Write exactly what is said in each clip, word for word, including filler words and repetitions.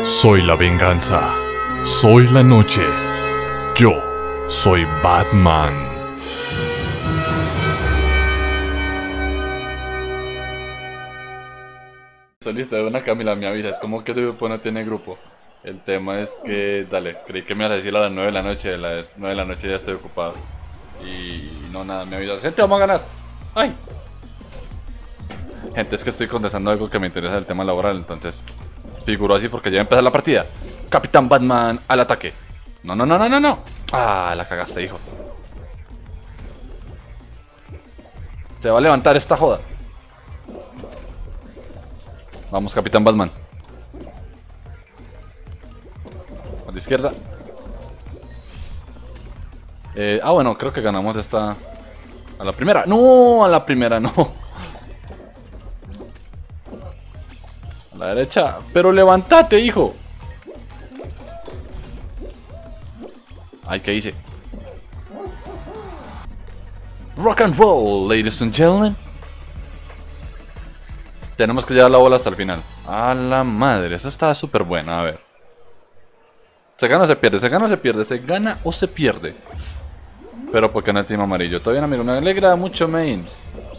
Soy la venganza. Soy la noche. Yo soy Batman. Estoy listo, de una Camila me avisa. Es como que ese grupo no tiene grupo. El tema es que, dale, creí que me ibas a decir a las nueve de la noche. A las nueve de la noche ya estoy ocupado. Y no, nada, me avisa. Gente, vamos a ganar. ¡Ay! Gente, es que estoy contestando algo que me interesa del tema laboral. Entonces, figuró así porque ya va a empezar la partida. Capitán Batman al ataque. No, no, no, no, no, no. Ah, la cagaste, hijo. Se va a levantar esta joda. Vamos, Capitán Batman. A la izquierda. Eh, ah, bueno, creo que ganamos esta. A la primera. No, a la primera no. A la derecha. Pero levántate, hijo. Ay, ¿qué hice? Rock and roll, ladies and gentlemen. Tenemos que llevar la bola hasta el final. A la madre, esa está súper buena. A ver. ¿Se gana o se pierde? ¿Se gana o se pierde? ¿Se gana o se pierde? Pero porque no el team amarillo. Todavía no, amigo, me alegra mucho, main.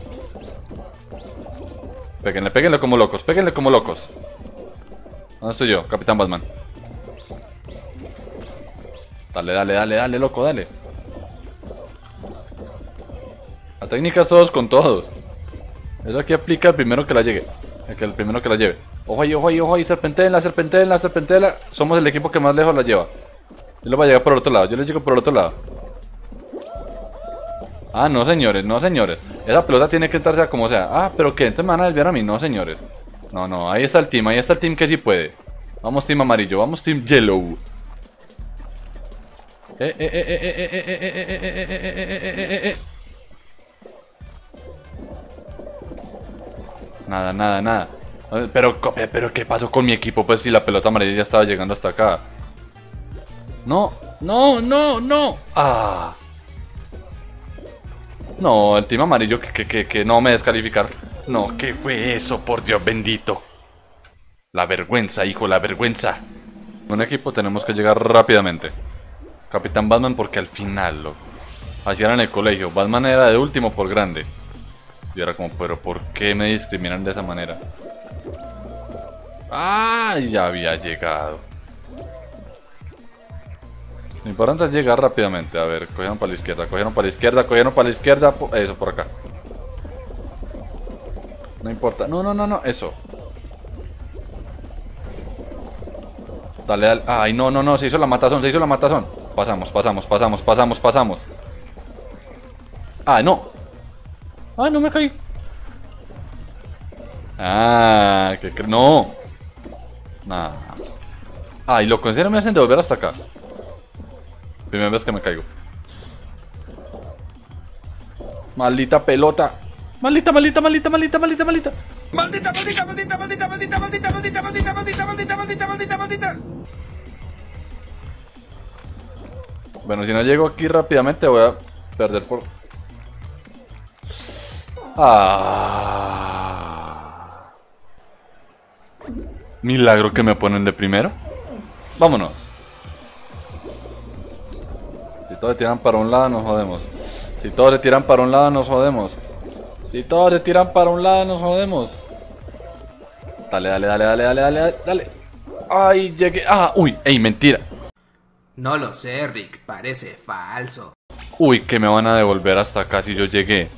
Péguenle, péguenle como locos, péguenle como locos. ¿Dónde estoy yo? Capitán Batman. Dale, dale, dale, dale, loco, dale. La técnica es todos con todos. Eso aquí aplica el primero que la llegue. El, que el primero que la lleve. Ojo ahí, ojo ahí, ojo ahí. Serpentéenla, serpentéenla, serpentéenla. Somos el equipo que más lejos la lleva. Yo le voy a llegar por el otro lado. Yo le llego por el otro lado. Ah, no, señores, no, señores. Esa pelota tiene que entrarse a como sea. Ah, pero ¿qué? Entonces me van a desviar a mí. No, señores. No, no, ahí está el team. Ahí está el team que sí puede. Vamos, team amarillo. Vamos, team yellow. Eh, eh, eh, eh, eh, eh, eh, eh, eh, eh, eh, eh, eh, eh. Nada, nada, nada. Pero, pero, ¿qué pasó con mi equipo? Pues si la pelota amarilla ya estaba llegando hasta acá. No, no, no, no. Ah. No, el team amarillo que, que, que, que no me descalificar. No, ¿qué fue eso? Por Dios bendito. La vergüenza, hijo, la vergüenza. Un equipo tenemos que llegar rápidamente. Capitán Batman porque al final, loco. Así era en el colegio. Batman era de último por grande. Y era como, pero ¿por qué me discriminan de esa manera? ¡Ah! Ya había llegado. Lo importante es llegar rápidamente. A ver, cogieron para la izquierda, cogieron para la izquierda, cogieron para la izquierda. Eso, por acá. No importa. No, no, no, no. Eso. Dale, dale. Ay, no, no, no. Se hizo la matazón, se hizo la matazón. Pasamos, pasamos, pasamos, pasamos, pasamos. Ah, no. Ah, no me caí. Ah, que cre... no. Nah. Ay, loco, en serio me hacen devolver hasta acá. Primera vez que me caigo. Maldita pelota. Maldita, maldita, maldita, maldita, maldita, maldita. Maldita, maldita, maldita, maldita, maldita, maldita, maldita, maldita, maldita, maldita, maldita, maldita, maldita. Bueno, si no llego aquí rápidamente voy a perder por... Ah. Milagro que me ponen de primero. Vámonos. Si todos le tiran para un lado nos jodemos. Si todos le tiran para un lado nos jodemos. Si todos le tiran para un lado nos jodemos. Dale, dale, dale, dale, dale, dale, dale. Ay, llegué. Ah, uy, ey, mentira. No lo sé, Rick, parece falso. Uy, que me van a devolver hasta acá si yo llegué.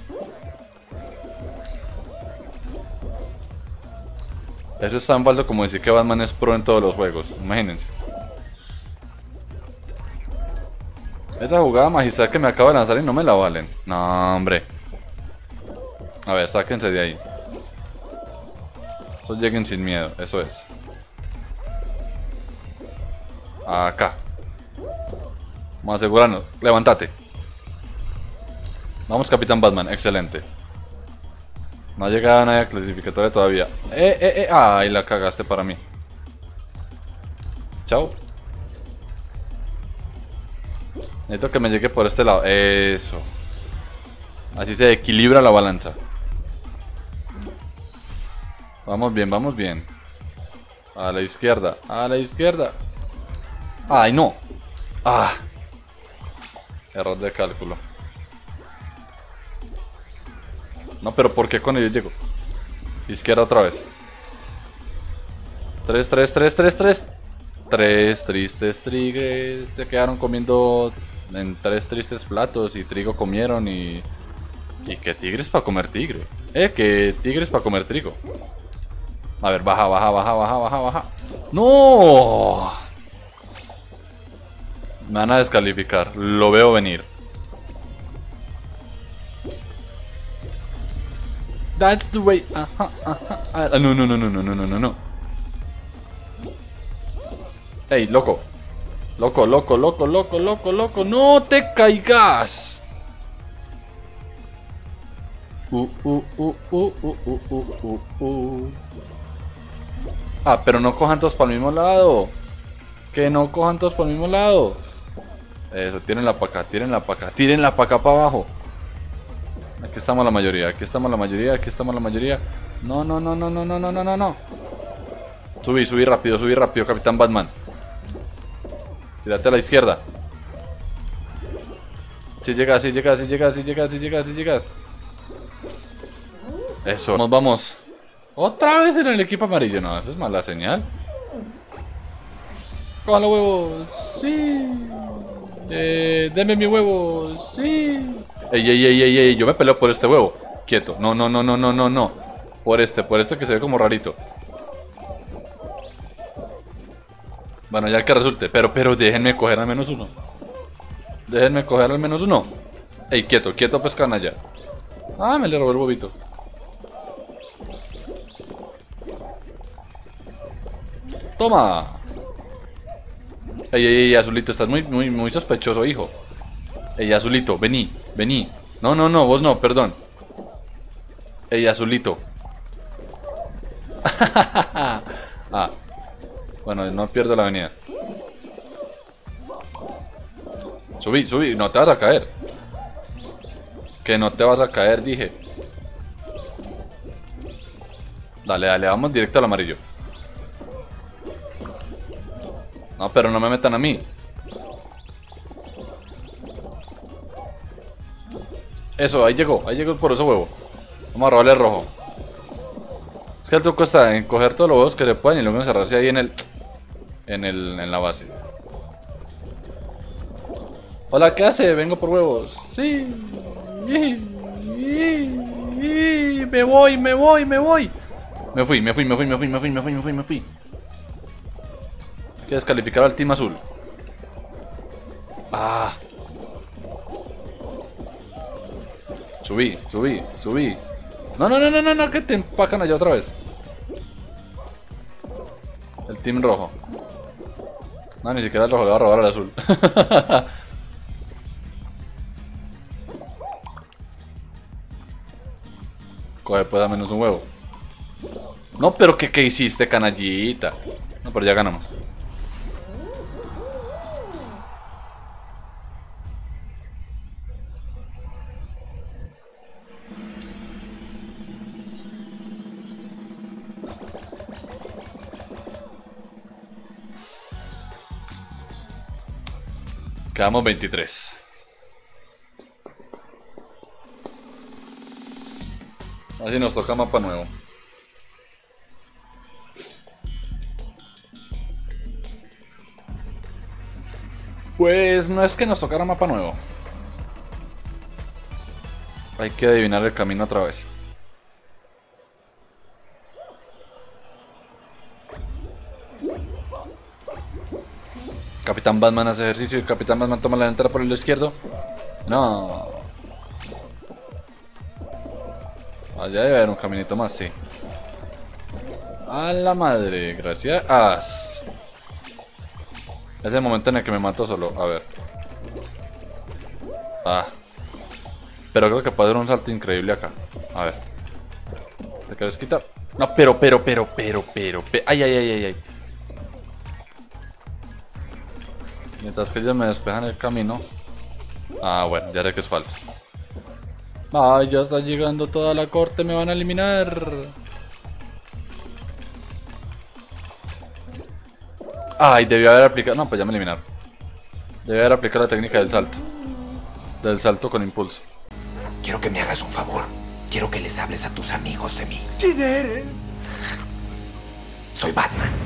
Eso es tan falso como decir que Batman es pro en todos los juegos. Imagínense. Esa jugada magistral que me acaba de lanzar y no me la valen. No, hombre. A ver, sáquense de ahí. Eso lleguen sin miedo, eso es. Acá. Vamos a asegurarnos. Levántate. Vamos, Capitán Batman, excelente. No ha llegado nadie a clasificatoria todavía. Eh, eh, eh. Ay, la cagaste para mí. Chao. Necesito que me llegue por este lado. Eso. Así se equilibra la balanza. Vamos bien, vamos bien. A la izquierda, a la izquierda. ¡Ay, no! ¡Ah! Error de cálculo. No, pero ¿por qué con ellos llego? Izquierda otra vez. Tres, tres, tres, tres, tres. Tres tristes tigres se quedaron comiendo en tres tristes platos y trigo comieron y... ¿Y qué tigres para comer tigre? Eh, que tigres para comer trigo. A ver, baja, baja, baja, baja, baja, baja. ¡No! Me van a descalificar, lo veo venir. That's the way. Ajá, ajá. Ah, no, no, no, no, no, no, no, no, no. Ey, loco. Loco, loco, loco, loco, loco, loco. No te caigas. Uh, uh, uh, uh, uh, uh, uh, uh, uh. Ah, pero no cojan todos para el mismo lado. Que no cojan todos para el mismo lado. Eso, tírenla para acá, tírenla para acá, tírenla para acá para abajo. Aquí estamos la mayoría, aquí estamos la mayoría, aquí estamos la mayoría. No, no, no, no, no, no, no, no, no, no. Subí, subí rápido, subí rápido, Capitán Batman. Tírate a la izquierda. Si llegas, si llegas, si llegas, si llegas, si llegas, si llegas. Eso, vamos, vamos. Otra vez en el equipo amarillo, no, eso es mala señal. Cojan los huevos, sí. Eh, denme mi huevo, sí. Ey, ey, ey, ey, ey, yo me peleo por este huevo. Quieto, no, no, no, no, no, no, no. Por este, por este que se ve como rarito. Bueno, ya que resulte, pero, pero déjenme coger al menos uno. Déjenme coger al menos uno. Ey, quieto, quieto, pues canalla. Ah, me le robó el huevito. Toma. Ey, ey, ey, Azulito, estás muy, muy, muy sospechoso, hijo. Ey, Azulito, vení, vení. No, no, no, vos no, perdón. Ey, Azulito. Ah. Bueno, no pierdo la avenida. Subí, subí, no te vas a caer. Que no te vas a caer, dije. Dale, dale, vamos directo al amarillo. No, pero no me metan a mí. Eso, ahí llegó, ahí llegó el poroso huevo. Vamos a robarle el rojo. Es que el truco está en coger todos los huevos que le puedan y luego encerrarse ahí en el... En el... en la base. Hola, ¿qué hace? Vengo por huevos. Sí. Me voy, me voy, me voy. Me fui, me fui, me fui, me fui, me fui, me fui, me fui, me fui. Hay que descalificar al team azul. Ah. Subí, subí, subí. No, no, no, no, no, no, que te empacan allá otra vez. El team rojo. No, ni siquiera el rojo, le va a robar al azul. Coge, pues, a menos un huevo. No, pero ¿qué, qué hiciste, canallita? No, pero ya ganamos. Quedamos veintitrés. Así nos toca mapa nuevo. Pues no es que nos tocara mapa nuevo. Hay que adivinar el camino otra vez. Capitán Batman hace ejercicio y Capitán Batman toma la delantera por el izquierdo. No. Allá debe haber un caminito más, sí. A la madre, gracias. Es el momento en el que me mato solo, a ver. Ah. Pero creo que puede haber un salto increíble acá. A ver. ¿Te quieres quitar? No, pero, pero, pero, pero, pero, pero. Ay, ay, ay, ay, ay. Mientras que ellos me despejan el camino. Ah, bueno, ya sé que es falso. Ay, ya está llegando toda la corte, me van a eliminar. Ay, debió haber aplicado... No, pues ya me eliminaron. Debió haber aplicado la técnica del salto. Del salto con impulso. Quiero que me hagas un favor. Quiero que les hables a tus amigos de mí. ¿Quién eres? Soy Batman.